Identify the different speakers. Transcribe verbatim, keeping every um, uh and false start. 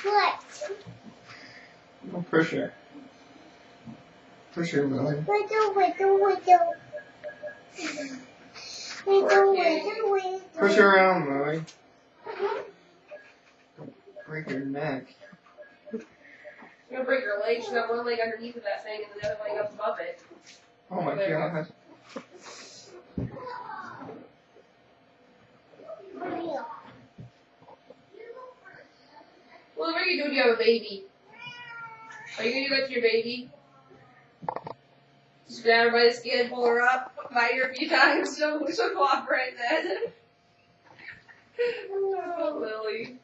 Speaker 1: What?
Speaker 2: Oh, Purssia. Purssia, Lily.
Speaker 1: Wiggle, wiggle, wiggle. Wiggle, wiggle, wiggle.
Speaker 2: Push her around, Lily. Don't break your neck.
Speaker 3: She's gonna break her leg. She's got one leg underneath of that thing and the other leg up above it.
Speaker 2: Oh my god.
Speaker 3: Well, what are you doing? Do you have a baby? Are you gonna do that to your baby? Just grab her by the skin, pull her up, bite her a few times, she'll, she'll cooperate then. Oh, Lily.